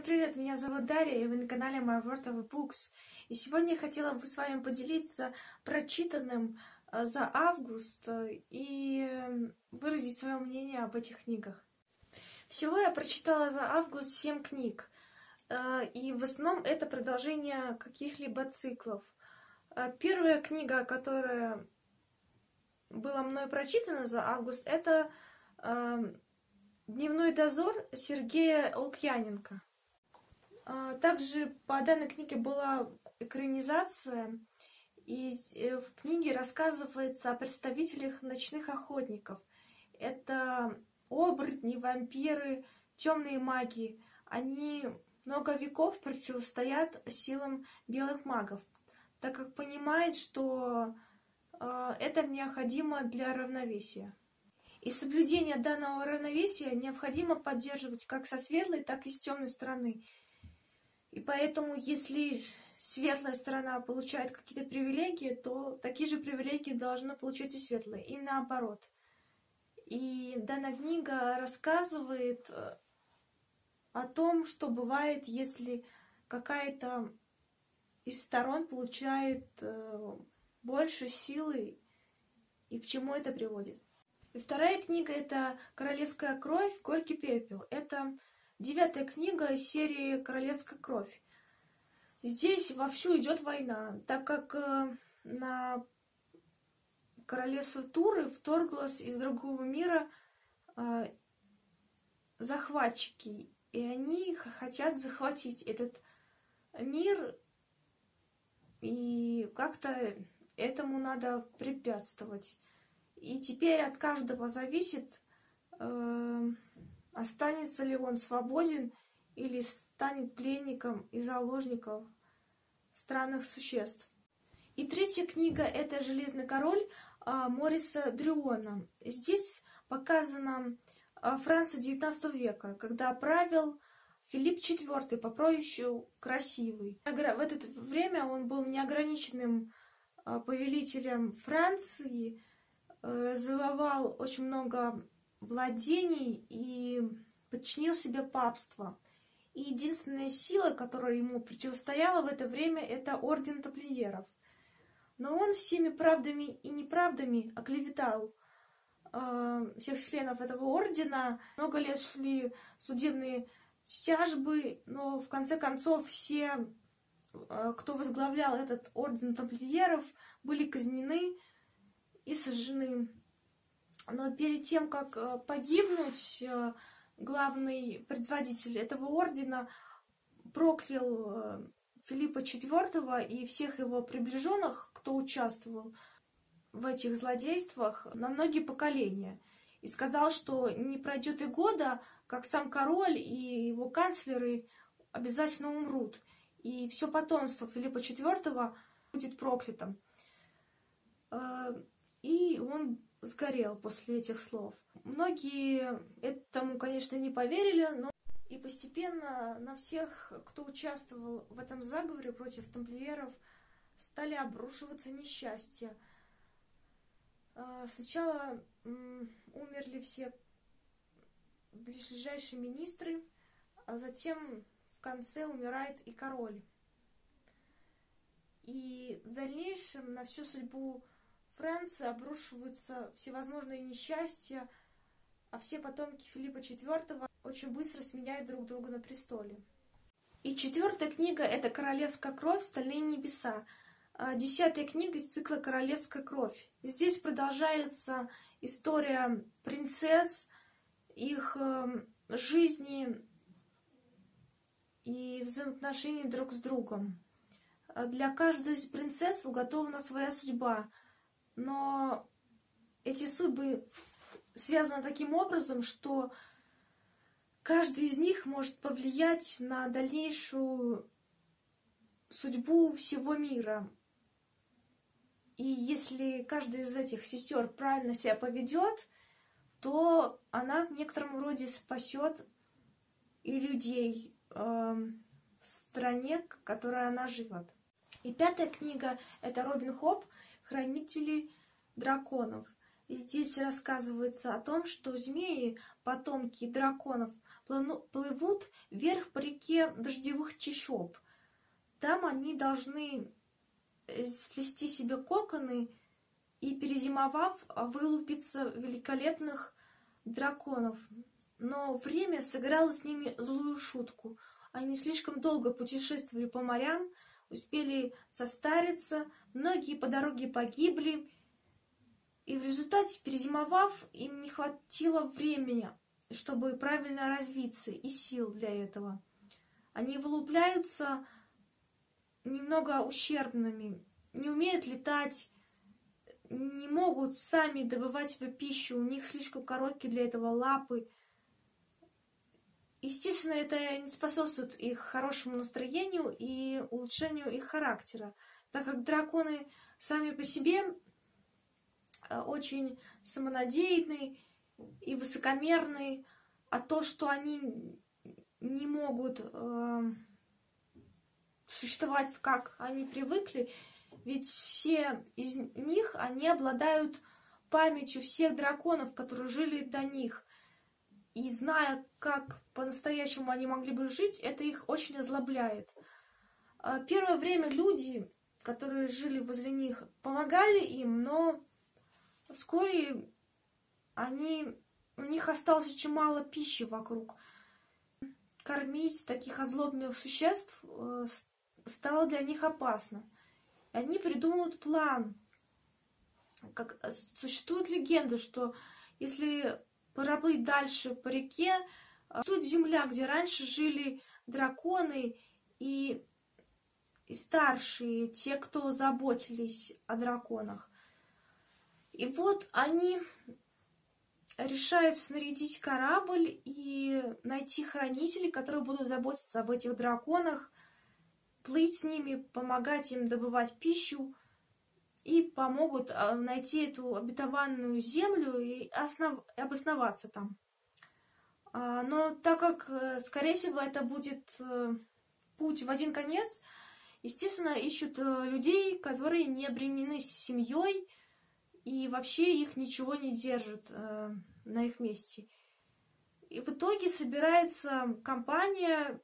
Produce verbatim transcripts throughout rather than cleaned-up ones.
Всем привет, меня зовут Дарья, и вы на канале My World of Books. И сегодня я хотела бы с вами поделиться прочитанным за август и выразить свое мнение об этих книгах. Всего я прочитала за август семь книг, и в основном это продолжение каких-либо циклов. Первая книга, которая была мной прочитана за август, это «Дневной дозор» Сергея Лукьяненко. Также по данной книге была экранизация, и в книге рассказывается о представителях ночных охотников. Это оборотни, вампиры, темные маги. Они много веков противостоят силам белых магов, так как понимают, что это необходимо для равновесия. И соблюдение данного равновесия необходимо поддерживать как со светлой, так и с темной стороны. И поэтому, если светлая сторона получает какие-то привилегии, то такие же привилегии должны получать и светлая, и наоборот. И данная книга рассказывает о том, что бывает, если какая-то из сторон получает больше силы, и к чему это приводит. И вторая книга — это «Королевская кровь. Горький пепел». Это девятая книга из серии «Королевская кровь». Здесь вовсю идет война, так как э, на королевство Туры вторглось из другого мира э, захватчики, и они хотят захватить этот мир, и как-то этому надо препятствовать. И теперь от каждого зависит, э, останется ли он свободен или станет пленником и заложником странных существ. И третья книга — это «Железный король» э, Мориса Дрюона. Здесь показана э, Франция девятнадцатого века, когда правил Филипп четвёртый по прозвищу Красивый. В это время он был неограниченным э, повелителем Франции, завоевал очень много владений и подчинил себе папство. И единственная сила, которая ему противостояла в это время, это орден тамплиеров. Но он всеми правдами и неправдами оклеветал э, всех членов этого ордена. Много лет шли судебные тяжбы, но в конце концов все, э, кто возглавлял этот орден тамплиеров, были казнены и сожжены. Но перед тем, как погибнуть, главный предводитель этого ордена проклял Филиппа четвёртого и всех его приближенных, кто участвовал в этих злодействах, на многие поколения. И сказал, что не пройдет и года, как сам король и его канцлеры обязательно умрут. И все потомство Филиппа четвёртого будет проклято. И он сгорел после этих слов. Многие этому, конечно, не поверили, но и постепенно на всех, кто участвовал в этом заговоре против тамплиеров, стали обрушиваться несчастья. Сначала умерли все ближайшие министры, а затем в конце умирает и король. И в дальнейшем на всю судьбу Франции обрушиваются всевозможные несчастья, а все потомки Филиппа четвёртого очень быстро сменяют друг друга на престоле. И четвертая книга — это «Королевская кровь. Стальные небеса». Десятая книга из цикла «Королевская кровь». Здесь продолжается история принцесс, их жизни и взаимоотношений друг с другом. Для каждой из принцесс уготована своя судьба. Но эти судьбы связаны таким образом, что каждый из них может повлиять на дальнейшую судьбу всего мира. И если каждая из этих сестер правильно себя поведет, то она в некотором роде спасет и людей э, в стране, в которой она живет. И пятая книга — это «Робин Хоп. Хранители драконов». И здесь рассказывается о том, что змеи, потомки драконов, плывут вверх по реке дождевых чащоб. Там они должны сплести себе коконы и, перезимовав, вылупиться великолепных драконов. Но время сыграло с ними злую шутку. Они слишком долго путешествовали по морям, успели состариться, многие по дороге погибли, и в результате, перезимовав, им не хватило времени, чтобы правильно развиться, и сил для этого. Они вылупляются немного ущербными, не умеют летать, не могут сами добывать себе пищу, у них слишком короткие для этого лапы. Естественно, это не способствует их хорошему настроению и улучшению их характера, так как драконы сами по себе очень самонадеянные и высокомерные, а то, что они не могут э, существовать, как они привыкли, ведь все из них, они обладают памятью всех драконов, которые жили до них. И зная, как по-настоящему они могли бы жить, это их очень озлобляет. Первое время люди, которые жили возле них, помогали им, но вскоре они, у них осталось очень мало пищи вокруг. Кормить таких озлобленных существ стало для них опасно. И они придумывают план. Как, существует легенда, что если проплыть дальше по реке, тут земля, где раньше жили драконы и, и старшие, те, кто заботились о драконах. И вот они решают снарядить корабль и найти хранителей, которые будут заботиться об этих драконах, плыть с ними, помогать им добывать пищу, и помогут найти эту обетованную землю и основ... обосноваться там. Но так как, скорее всего, это будет путь в один конец, естественно, ищут людей, которые не обременены семьей, и вообще их ничего не держит на их месте. И в итоге собирается компания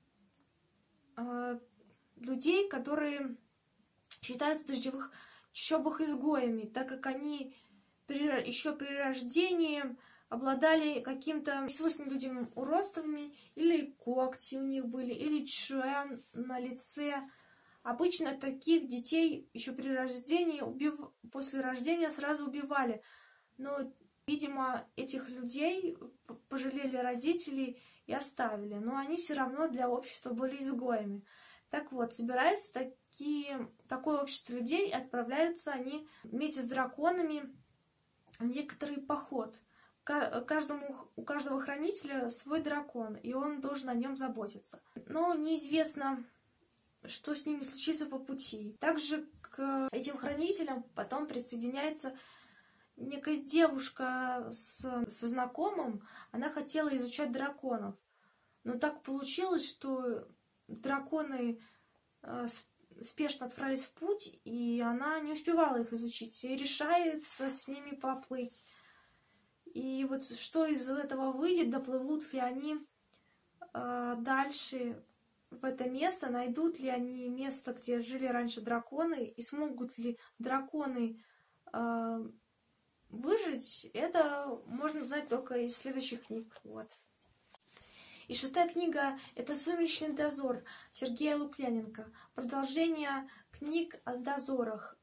людей, которые считаются дождевых чащобах изгоями, так как они при, еще при рождении обладали каким-то свойственным людям уродствами, или когти у них были, или чешуя на лице. Обычно таких детей еще при рождении, убив... после рождения сразу убивали. Но, видимо, этих людей пожалели родители и оставили. Но они все равно для общества были изгоями. Так вот, собираются такие, такое общество людей, и отправляются они вместе с драконами в некоторый поход. Каждому, у каждого хранителя свой дракон, и он должен о нем заботиться. Но неизвестно, что с ними случится по пути. Также к этим хранителям потом присоединяется некая девушка с, со знакомым. Она хотела изучать драконов. Но так получилось, что драконы э, спешно отправились в путь, и она не успевала их изучить, и решается с ними поплыть. И вот что из этого выйдет, доплывут ли они э, дальше в это место, найдут ли они место, где жили раньше драконы, и смогут ли драконы э, выжить, это можно узнать только из следующих книг. Вот. И шестая книга — это «Сумеречный дозор» Сергея Лукьяненко. Продолжение книг о дозорах.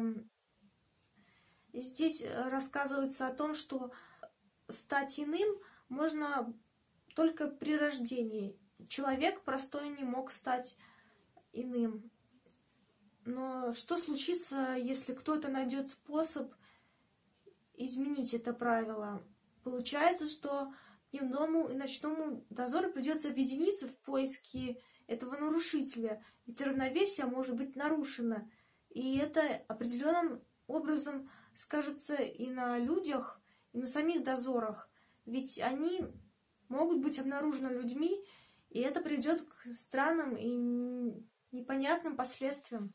Здесь рассказывается о том, что стать иным можно только при рождении. Человек простой не мог стать иным. Но что случится, если кто-то найдет способ изменить это правило? Получается, что дневному и ночному дозору придется объединиться в поиске этого нарушителя, ведь равновесие может быть нарушено, и это определенным образом скажется и на людях, и на самих дозорах, ведь они могут быть обнаружены людьми, и это приведет к странным и непонятным последствиям.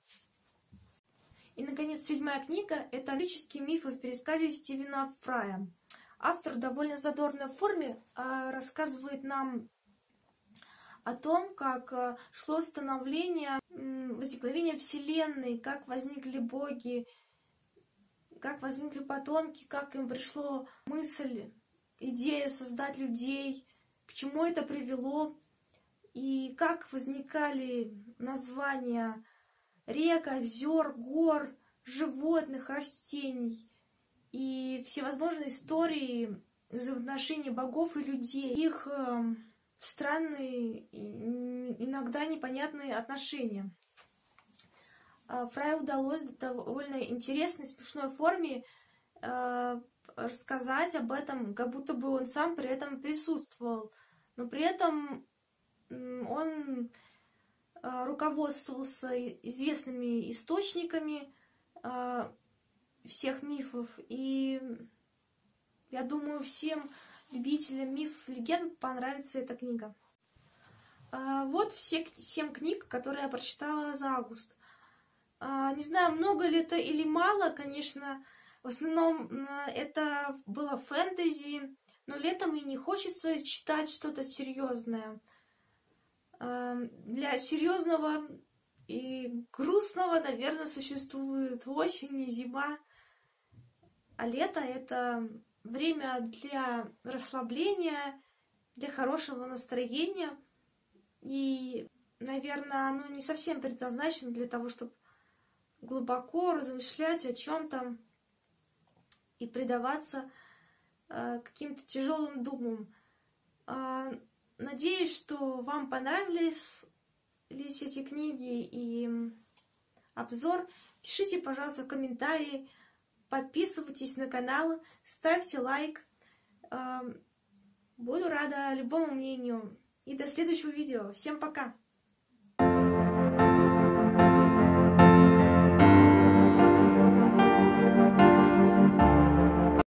И, наконец, седьмая книга — это «Лирические мифы» в пересказе Стивена Фрая. автор в довольно задорной форме рассказывает нам о том, как шло становление, возникновение Вселенной, как возникли боги, как возникли потомки, как им пришло мысль, идея создать людей, к чему это привело, и как возникали названия рек, озер, гор, животных, растений, и всевозможные истории взаимоотношений богов и людей, их э, странные, иногда непонятные отношения. Фраю удалось в довольно интересной, смешной форме э, рассказать об этом, как будто бы он сам при этом присутствовал, но при этом он э, руководствовался известными источниками э, всех мифов, и я думаю, всем любителям мифов и легенд понравится эта книга. Э, вот все семь книг, которые я прочитала за август. Э, не знаю, много ли это или мало, конечно, в основном э, это было фэнтези, но летом и не хочется читать что-то серьезное. Э, для серьезного и грустного, наверное, существует осень и зима. А лето — это время для расслабления, для хорошего настроения. И, наверное, оно не совсем предназначено для того, чтобы глубоко размышлять о чем-то и предаваться э, каким-то тяжелым думам. Э, надеюсь, что вам понравились эти книги и обзор. Пишите, пожалуйста, в комментарии. Подписывайтесь на канал, ставьте лайк. Буду рада любому мнению. И до следующего видео. Всем пока!